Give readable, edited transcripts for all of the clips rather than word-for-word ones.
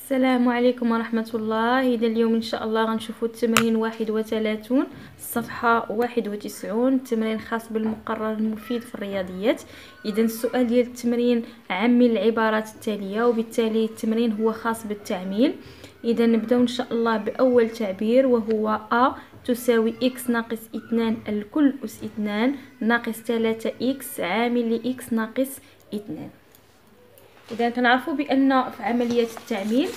السلام عليكم ورحمة الله. إذا اليوم إن شاء الله غنشوفوا التمرين 31 الصفحة 91، تمرين خاص بالمقرر المفيد في الرياضيات. إذا السؤال ديال التمرين عمل العبارات التالية، وبالتالي التمرين هو خاص بالتعميل. إذا نبداو إن شاء الله بأول تعبير، وهو أ تساوي إكس ناقص 2 الكل أس 2 ناقص 3 إكس عامل لإكس ناقص 2. إذا كنعرفوا بأن في عملية التعميل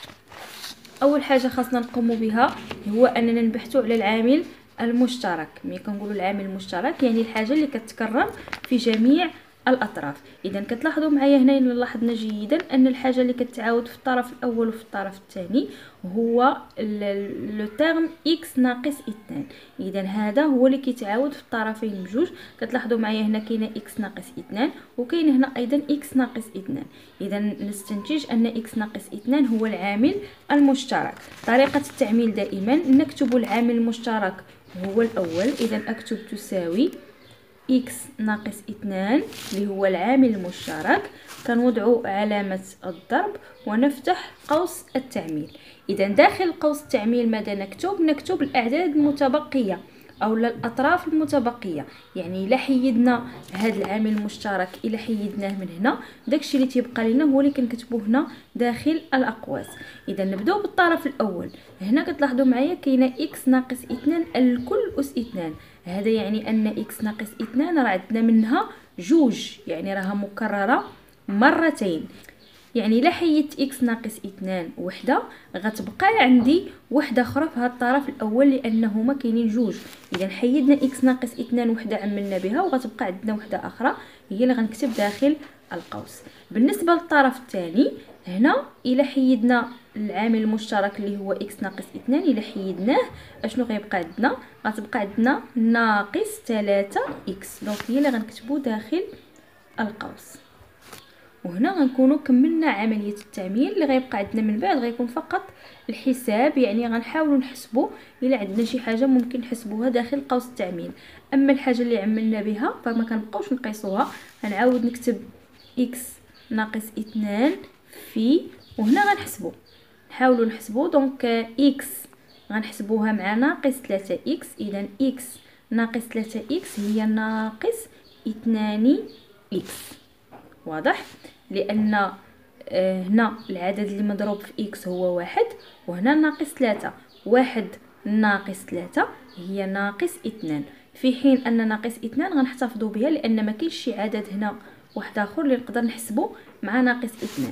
أول حاجة خاصنا نقوم بها هو أننا نبحثوا على العامل المشترك. ملي كنقولوا العامل المشترك يعني الحاجة اللي كتكرر في جميع الأطراف. إذا كتلاحظوا معايا هنا لاحظنا جيدا أن الحاجة اللي كتعاود في الطرف الأول وفي الطرف الثاني هو لو تيرم إكس ناقص 2. إذا هذا هو اللي كيتعاود في الطرفين بجوج. كتلاحظوا معايا هنا كاينه إكس ناقص 2 وكاين هنا أيضا إكس ناقص 2. إذا نستنتج أن إكس ناقص 2 هو العامل المشترك. طريقة التعميل دائما نكتب العامل المشترك هو الأول. إذا أكتب تساوي إكس ناقص 2 اللي هو العامل المشترك، كنوضعوا علامة الضرب ونفتح قوس التعميل. إذا داخل قوس التعميل ماذا نكتب الأعداد المتبقية أو الأطراف المتبقية. يعني إلا حيدنا هذا العامل المشترك، إلا حيدناه من هنا، داكشي اللي تيبقى لنا هو اللي كنكتبوه هنا داخل الأقواس. إذا نبداو بالطرف الأول. هنا كتلاحظوا معايا كاينه إكس ناقص 2 الكل أس 2. هذا يعني أن إكس ناقص 2 راه عندنا منها جوج، يعني راها مكررة مرتين. يعني إلا حيدت إكس ناقص 2 وحدة غتبقى عندي وحدة أخرى في هذا الطرف الأول لأنهما كاينين جوج. إذا حيدنا إكس ناقص 2 وحدة عملنا بها وغتبقى عندنا وحدة أخرى هي اللي غنكتب داخل القوس. بالنسبة للطرف الثاني هنا إلا حيدنا العامل المشترك اللي هو إكس ناقص 2، إلا حيدناه أشنو غيبقى عندنا؟ غتبقى عندنا ناقص 3 إكس. دونك هي اللي غنكتبو داخل القوس. وهنا غنكونوا كملنا عمليه التعميل. اللي غيبقى عندنا من بعد غيكون فقط الحساب، يعني غنحاولوا نحسبوا الا عندنا شي حاجه ممكن نحسبوها داخل قوس التعميل. اما الحاجه اللي عملنا بها فما كنبقاوش نقيسوها، غنعاود نكتب اكس ناقص 2 في، وهنا غنحسبوا نحاولوا نحسبوا. دونك اكس غنحسبوها مع ناقص 3 اكس. اذا اكس ناقص 3 اكس هي ناقص 2 اكس. واضح؟ لأن هنا العدد اللي مضروب في إكس هو 1 وهنا ناقص 3. 1 ناقص 3 هي ناقص 2، في حين أن ناقص 2 غنحتفظوا بها لأن ما كاينش شي عدد هنا واحد آخر اللي نقدر نحسبه مع ناقص 2.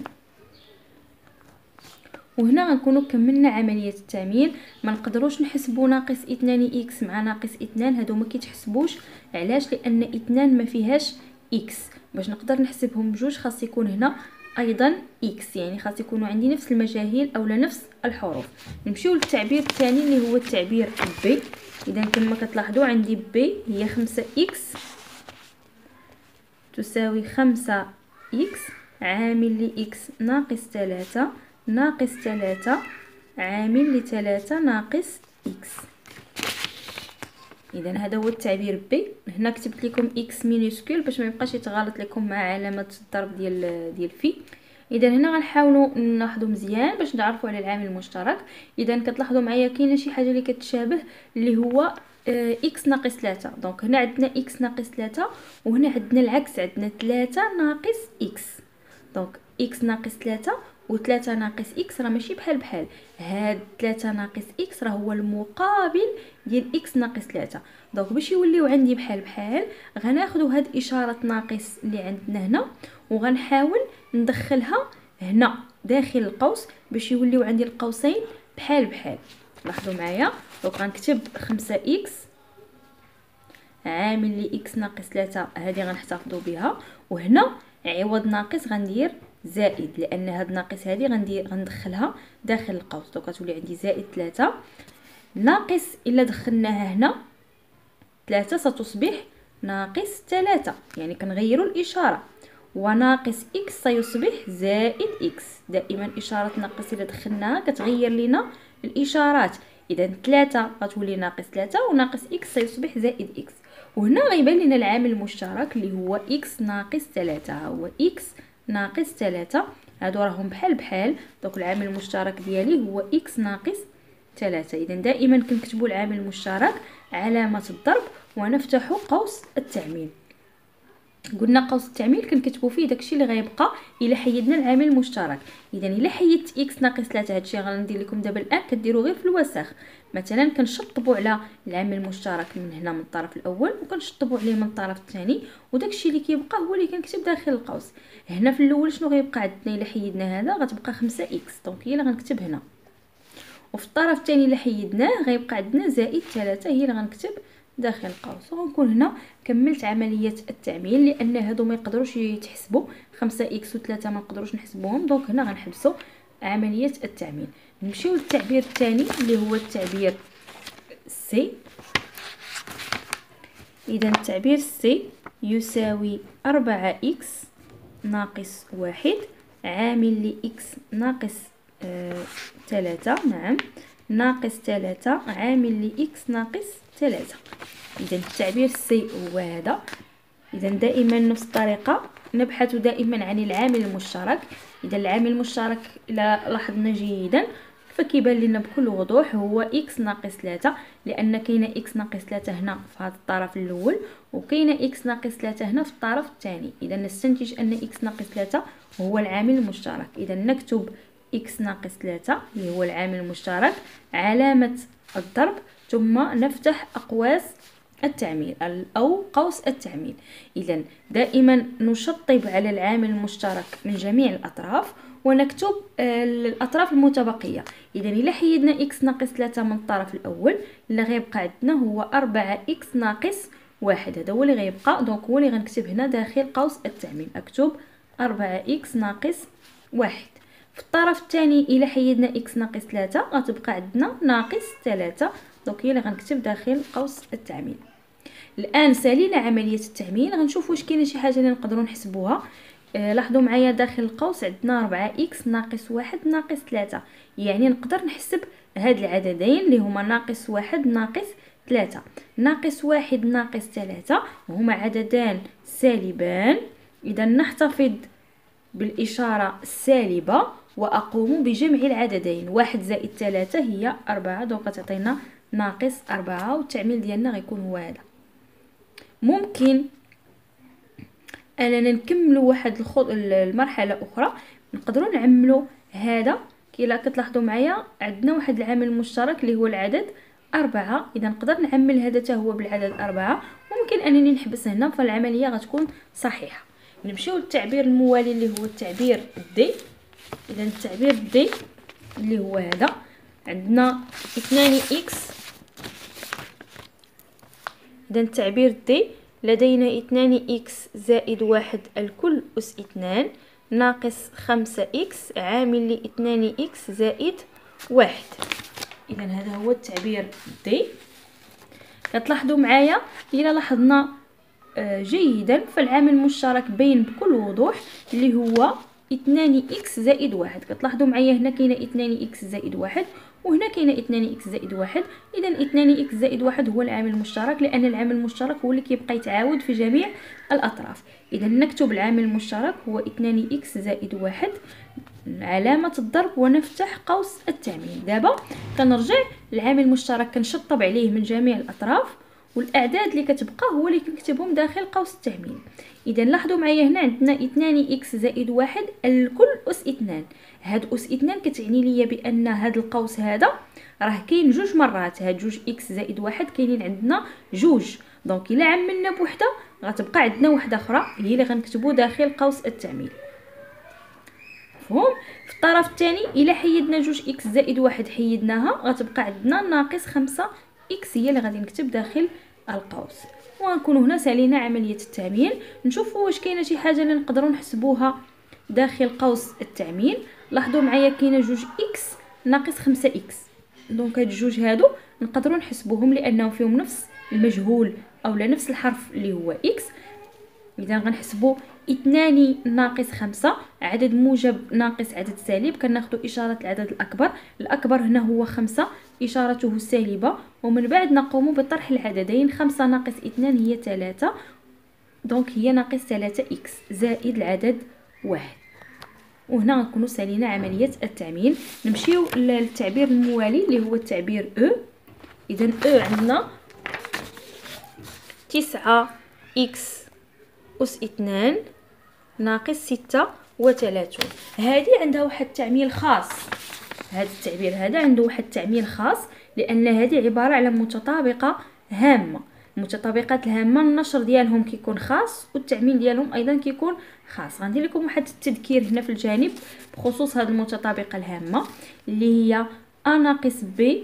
وهنا غنكونوا كملنا عمليه التعميل. ما نقدروش نحسبوا ناقص 2 اكس مع ناقص 2، هادو ما كيتحسبوش. علاش؟ لان 2 ما فيهاش اكس. باش نقدر نحسبهم بجوج خاص يكون هنا ايضا اكس، يعني خاص يكونوا عندي نفس المجاهيل او نفس الحروف. نمشيو للتعبير الثاني اللي هو التعبير بي. اذا كما كتلاحظوا عندي بي هي 5 اكس تساوي 5 اكس عامل لإكس ناقص 3 ناقص 3 عامل ل3 ناقص إكس. إذا هذا هو التعبير بي. هنا كتبت لكم إكس مينيسكول باش ما يبقاش يتغالط لكم مع علامة الضرب ديال في. إذا هنا غنحاولوا نلاحظوا مزيان باش نعرفوا على العامل المشترك. إذا كتلاحظوا معايا كاينه شي حاجة اللي كتشابه اللي هو إكس ناقص 3. دونك هنا عندنا إكس ناقص 3 وهنا عندنا العكس، عندنا 3 ناقص إكس. دونك إكس ناقص 3 و3 ناقص إكس راه ماشي بحال. هاد 3 ناقص إكس راه هو المقابل ديال إكس ناقص 3. دونك باش يوليو عندي بحال غناخدو هاد إشارة ناقص اللي عندنا هنا وغنحاول ندخلها هنا داخل القوس باش يوليو عندي القوسين بحال. لاحظوا معايا. دونك غنكتب 5 إكس عامل لإكس ناقص 3، هذه غنحتفظوا بها. وهنا عوض ناقص غندير زائد، لان هاد ناقص هذه غندخلها داخل القوس. دونك غتولي عندي زائد 3 ناقص الا دخلناها هنا 3 ستصبح ناقص 3، يعني كنغيروا الاشاره. وناقص اكس سيصبح زائد اكس. دائما اشاره ناقص الا دخلناها كتغير لنا الاشارات. اذا 3 غتولي ناقص 3 وناقص اكس سيصبح زائد اكس. وهنا غيبان لنا العامل المشترك اللي هو اكس ناقص 3. هو اكس ناقص 3 هادو راهم بحال بحال. دونك العامل المشترك ديالي هو إكس ناقص 3. إذا دائما كنكتبوا العامل المشترك علامة الضرب ونفتح قوس التعميل. قلنا قوس التعميل كنكتبوا فيه داكشي اللي غيبقى الا حيدنا العامل المشترك. اذا الا حيدت اكس ناقص 3، هادشي غندير لكم دابا الان كديروا غير في الوسخ. مثلا كنشطبوا على العامل المشترك من هنا من الطرف الاول وكنشطبوا عليه من الطرف الثاني، وداكشي اللي كيبقى هو اللي كنكتب داخل القوس. هنا في الاول شنو غيبقى عندنا الا حيدنا هذا؟ غتبقى 5 اكس، دونك هي اللي غنكتب هنا. وفي الطرف الثاني الا حيدناه غيبقى عندنا زائد 3، هي اللي غنكتب داخل القوس. وغنكون هنا كملت عمليه التعميل، لان هادو ما يقدروش يتحسبوا، 5 اكس و3 ما نقدروش نحسبوهم، دونك هنا غنحبسوا عمليه التعميل. نمشيو للتعبير الثاني اللي هو التعبير سي. اذا التعبير سي يساوي 4 اكس ناقص 1 عامل لإكس ناقص 3، نعم، ناقص 3 عامل لإكس ناقص 3. إذا التعبير سي هو هذا. إذا دائما نفس الطريقة نبحث دائما عن العامل المشترك. إذا العامل المشترك إلا لاحظنا جيدا فكيبان لنا بكل وضوح هو إكس ناقص 3، لأن كاينة إكس ناقص 3 هنا في هذا الطرف الأول وكاينة إكس ناقص 3 هنا في الطرف الثاني. إذا نستنتج أن إكس ناقص 3 هو العامل المشترك. إذا نكتب إكس ناقص 3 اللي هو العامل المشترك علامة الضرب ثم نفتح أقواس التعميل أو قوس التعميل. إذا دائما نشطب على العامل المشترك من جميع الأطراف ونكتب الأطراف المتبقية. إذا إلا حيدنا إكس ناقص 3 من الطرف الأول اللي غيبقى عندنا هو 4 إكس ناقص 1، هذا هو اللي غيبقى. دونك هو اللي غنكتب هنا داخل قوس التعميل، أكتب 4 إكس ناقص 1. في الطرف الثاني إلا حيدنا إكس ناقص 3 غتبقى عندنا ناقص 3، دونك هي اللي غنكتب داخل قوس التعميل. الآن سالينا عملية التعميل، غنشوف واش كاينه شي حاجة اللي نقدروا نحسبوها. لاحظوا معايا داخل القوس عندنا 4 إكس ناقص 1 ناقص 3، يعني نقدر نحسب هاد العددين اللي هما ناقص 1 ناقص 3. ناقص 1 ناقص 3 هما عددان سالبان، إذا نحتفظ بالإشارة السالبة وأقوم بجمع العددين. 1 زائد 3 هي 4، دونك تعطينا ناقص 4، والتعميل ديالنا غيكون هو هذا. ممكن اننا نكملوا واحد المرحله اخرى، نقدروا نعملوا هذا. كيلا كتلاحظوا معايا عندنا واحد العامل مشترك اللي هو العدد 4، اذا نقدر نعمل هذا حتى هو بالعدد 4، ممكن انني نحبس هنا فالعمليه غتكون صحيحه. نمشيو للتعبير الموالي اللي هو التعبير دي. اذا التعبير دي اللي هو هذا، عندنا 2 اكس. إذا التعبير دي لدينا 2 إكس زائد 1 الكل أس 2 ناقص 5 إكس عامل ل 2 إكس زائد 1. إذا هذا هو التعبير دي. كتلاحظوا معايا إلا لاحظنا جيدا فالعامل المشترك باين بكل وضوح اللي هو 2 إكس زائد 1. كتلاحظوا معايا هنا كاينه 2 إكس زائد 1 وهنا كاينه 2 إكس زائد 1. اذا 2 إكس زائد 1 هو العامل المشترك، لان العامل المشترك هو اللي كيبقى يتعاود في جميع الاطراف. اذا نكتب العامل المشترك هو 2 إكس زائد 1 علامه الضرب ونفتح قوس التعميل. دابا كنرجع العامل المشترك كنشطب عليه من جميع الاطراف، والاعداد اللي كتبقى هو اللي كنكتبهم داخل قوس التعميل. اذا لاحظوا معايا هنا عندنا 2 إكس زائد 1 الكل أس 2. هاد أس 2 كتعني ليا بان هاد القوس هذا راه كاين جوج مرات، هاد 2 إكس زائد 1 كاينين عندنا جوج، دونك الا عملنا بوحده غتبقى عندنا وحده اخرى هي اللي غنكتبو داخل قوس التعميل. مفهوم؟ في الطرف الثاني الا حيدنا 2 إكس زائد 1 حيدناها غتبقى عندنا ناقص 5 إكس هي اللي غادي نكتب داخل القوس. ونكون هنا سالينا عمليه التعميل. نشوفوا واش كاينه شي حاجه اللي نقدروا نحسبوها داخل قوس التعميل. لاحظوا معايا كاينه 2 إكس ناقص 5 إكس، دونك هاد الجوج هادو نقدروا نحسبوهم لانهم فيهم نفس المجهول اولا نفس الحرف اللي هو إكس. اذا غنحسبوا 2 ناقص 5 عدد موجب ناقص عدد سالب، كناخذوا اشاره العدد الاكبر. الاكبر هنا هو 5 اشارته سالبه، ومن بعد نقوم بطرح العددين. 5 ناقص 2 هي 3، دونك هي ناقص 3 إكس زائد العدد 1. وهنا غنكونوا سالينا عمليه التعميل. نمشيو للتعبير الموالي اللي هو التعبير او. اذا او عندنا 9 إكس أس 2 ناقص 36. هذه عندها واحد التعميل خاص، هذا التعبير هذا عنده واحد التعميل خاص، لأن هذه عبارة على متطابقة هامة. المتطابقات الهامة النشر ديالهم كيكون خاص والتعميل ديالهم أيضا كيكون خاص. غندير لكم واحد التذكير هنا في الجانب بخصوص هذه المتطابقة الهامة اللي هي أ ناقص ب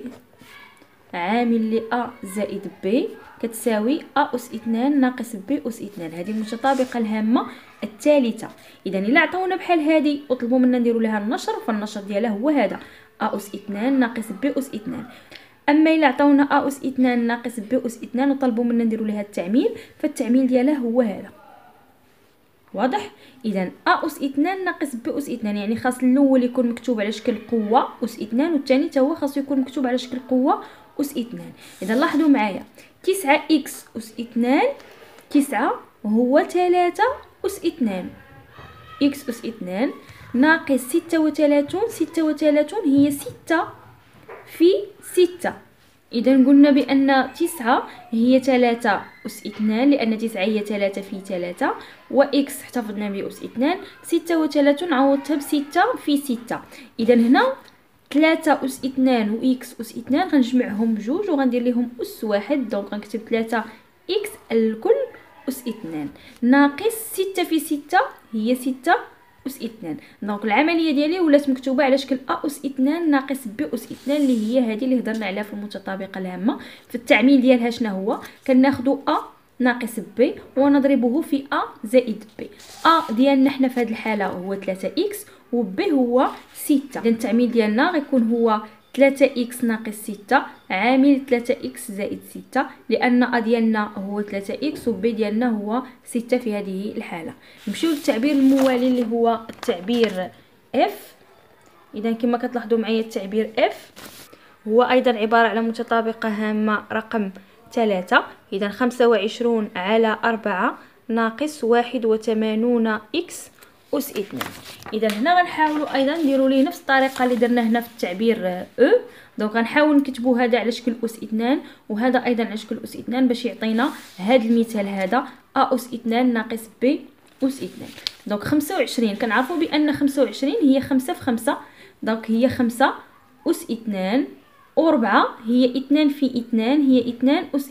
عامل ل أ زائد ب كتساوي أ أس 2 ناقص ب أس 2. هذه المتطابقة الهامة الثالثة. إذا إلا عطاونا بحال هذه وطلبوا منا نديروا لها النشر، فالنشر ديالها هو هذا أ أس 2 ناقص ب أس 2. أما إلا عطاونا أ أس 2 ناقص ب أس 2 وطلبوا منا نديروا لها التعميل، فالتعميل ديالها هو هذا. واضح؟ إذا أ أس 2 ناقص ب أس 2 يعني خاص الأول يكون مكتوب على شكل قوة أس 2، والثاني حتى هو خاصو يكون مكتوب على شكل قوة أس 2. إذا لاحظوا معايا 9 إكس أس 2، 9 هو 3 أس 2 إكس أس 2 ناقص 36. 36 هي 6 في 6. إذا قلنا بأن 9 هي 3 أس 2 لأن 9 هي 3 في 3، وإكس احتفظنا بأس 2. 36 عوضتها ب6 في 6. إذا هنا 3 أس 2 و إكس أس 2 غنجمعهم بجوج وغندير لهم أس واحد. دونك غنكتب 3 إكس الكل أس 2 ناقص 6 في 6 هي 6 أس 2. دونك العملية ديالي ولات مكتوبة على شكل أ أس 2 ناقص ب أس 2 اللي هي هذه اللي هضرنا عليها في المتطابقة الهامة. في التعميل ديالها شنو هو؟ كناخدو أ ناقص ب ونضربه في أ زائد ب. أ ديالنا حنا في هذه الحالة هو 3 إكس وب هو 6. إذا التعميل ديالنا غيكون هو 3 إكس ناقص 6 عامل 3 إكس زائد 6، لأن أ ديالنا هو 3 إكس وب ديالنا هو 6 في هذه الحالة. نمشيو للتعبير الموالي اللي هو التعبير اف. إذا كما كتلاحظوا معايا التعبير اف هو أيضا عبارة على متطابقة هامة رقم 3. إذا 25 على 4 ناقص 81 إكس أس 2. إذا هنا غنحاولوا أيضا نديروا ليه نفس الطريقة اللي درنا هنا في التعبير أو. دونك غنحاول نكتبوا هذا على شكل أس 2 وهذا أيضا على شكل أس 2 باش يعطينا هذا المثال هذا أ أس 2 ناقص ب أس 2. دونك 25 كنعرفوا بأن 25 هي 5 في 5، دونك هي 5 أس 2 و4 هي 2 في 2 هي 2 أس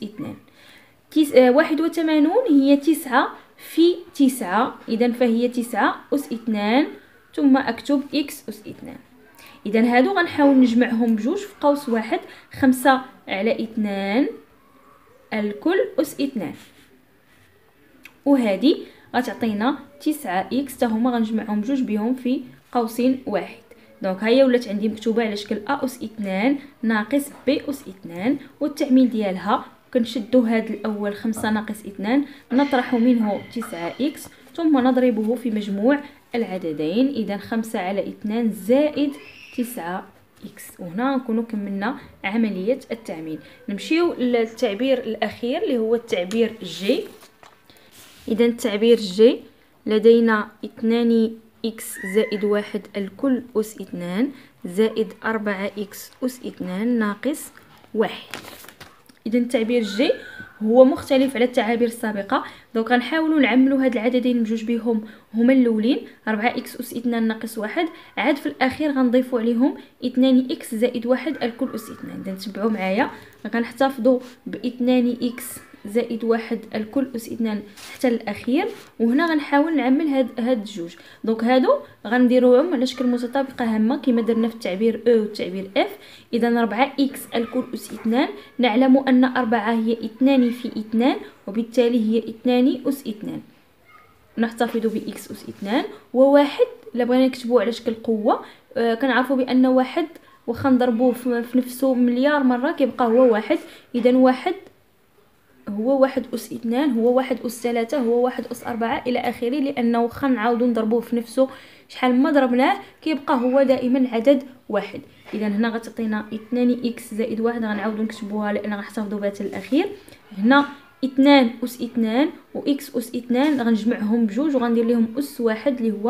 2. 81 هي 9 في 9، إذا فهي 9 أس 2 ثم أكتب إكس أس 2. إذا هادو غنحاول نجمعهم بجوج في قوس واحد. 5 على 2 الكل أس 2، وهذه غتعطينا 9 إكس تا هما غنجمعهم بجوج بهم في قوسين واحد. دونك هي ولات عندي مكتوبة على شكل أ أس 2 ناقص ب أس 2، والتعميل ديالها كنشدو هاد الاول 5 ناقص 2 نطرح منه 9 إكس ثم نضربه في مجموع العددين. اذا 5 على 2 زائد 9 إكس، وهنا نكونوا كملنا عملية التعميل. نمشيو للتعبير الأخير اللي هو التعبير جي. إذا التعبير جي لدينا 2 إكس زائد 1 الكل أس 2 زائد 4 إكس أس 2 ناقص 1. إذا التعبير جي هو مختلف على التعابير السابقة. دونك غنحاولوا نعملوا هاد العددين بجوج بهم هما الاولين 4 إكس أس 2 ناقص 1، عاد في الأخير غنضيفوا عليهم 2 إكس زائد 1 الكل أس 2. إذا تبعوا معايا غنحتفظوا ب 2 إكس زائد 1 الكل أس 2 حتى الأخير، وهنا غنحاول نعمل هاد الجوج. دونك هادو غنديروهم على شكل متطابقة هامة كما درنا في التعبير او والتعبير اف. إذا 4 إكس الكل أس 2 نعلم أن 4 هي 2 في 2، وبالتالي هي 2 أس 2. نحتفظ بإكس أس 2 وواحد إلا بغينا نكتبوه على شكل قوة. كنعرفوا بأن واحد واخا نضربوه في نفسه مليار مرة كيبقى هو واحد. إذا واحد هو 1 أس 2، هو 1 أس 3، هو 1 أس 4 إلى آخره، لأنه واخا نعاودو نضربوه في نفسه شحال ما ضربناه كيبقى هو دائما عدد واحد. إذا هنا غتعطينا 2 إكس زائد 1 غنعاودو نكتبوها لأن غنحتفظوا بها حتى الأخير. هنا 2 أس 2 و إكس أس 2 غنجمعهم بجوج وغندير لهم أس 1 اللي هو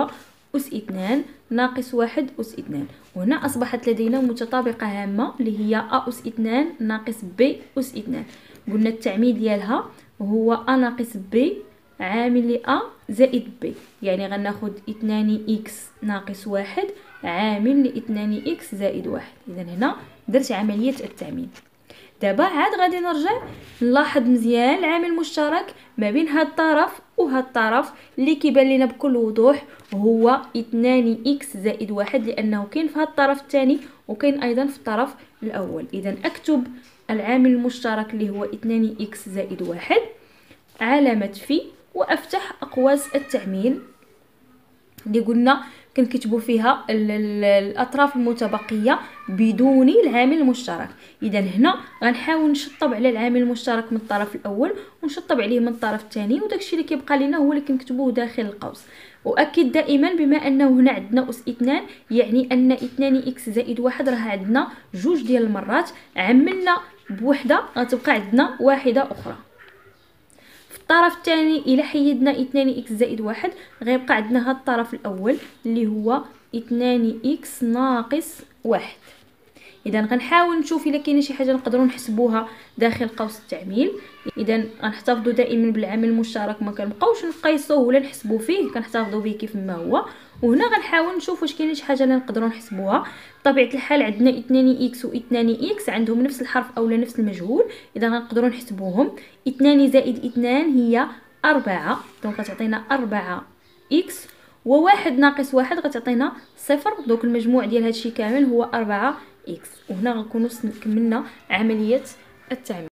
أس 2 ناقص 1 أس 2. وهنا أصبحت لدينا متطابقة هامة اللي هي أ أس 2 ناقص ب أس 2. قلنا التعميد ديالها هو أ ناقص ب عامل لأ زائد ب، يعني غناخد 2 إكس ناقص 1 عامل ل2 إكس زائد 1. إذا هنا درت عملية التعميد. دابا عاد غادي نرجع نلاحظ مزيان العامل المشترك ما بين هاد الطرف وهاد الطرف اللي كيبان لنا بكل وضوح هو 2 إكس زائد 1، لأنه كاين في هاد الطرف الثاني وكاين أيضا في الطرف الأول. إذا أكتب العامل المشترك اللي هو 2 إكس زائد 1 علامة في، وأفتح أقواس التعميل اللي قلنا كنكتبوا فيها الأطراف المتبقية بدون العامل المشترك. إذا هنا غنحاول نشطب على العامل المشترك من الطرف الأول ونشطب عليه من الطرف الثاني، وداكشي اللي كيبقى لنا هو اللي كنكتبوه داخل القوس. وأكد دائما بما أنه هنا عندنا أس 2 يعني أن 2 إكس زائد 1 راه عندنا جوج ديال المرات، عملنا بوحدة غتبقى عندنا واحدة أخرى. الطرف الثاني الى حيدنا 2 اكس زائد 1 غيبقى عندنا هاد الطرف الاول اللي هو 2 اكس ناقص 1. اذا غنحاول نشوف الا كاينه شي حاجه نقدروا نحسبوها داخل قوس التعميل. اذا غنحتفظوا دائما بالعامل المشترك، ما كنبقاوش نقيسوه ولا نحسبوا فيه، كنحتفظوا به كيف ما هو. وهنا غنحاول نشوف واش كاينه شي حاجه اللي نقدروا نحسبوها. بطبيعه الحال عندنا 2 اكس و 2 اكس عندهم نفس الحرف اولا نفس المجهول، اذا غنقدروا نحسبوهم. 2 زائد 2 هي 4، دونك غتعطينا 4 اكس، وواحد ناقص واحد غتعطينا 0. دونك المجموع ديال هادشي كامل هو 4 اكس. وهنا غنكونوا كملنا عمليه التعميد.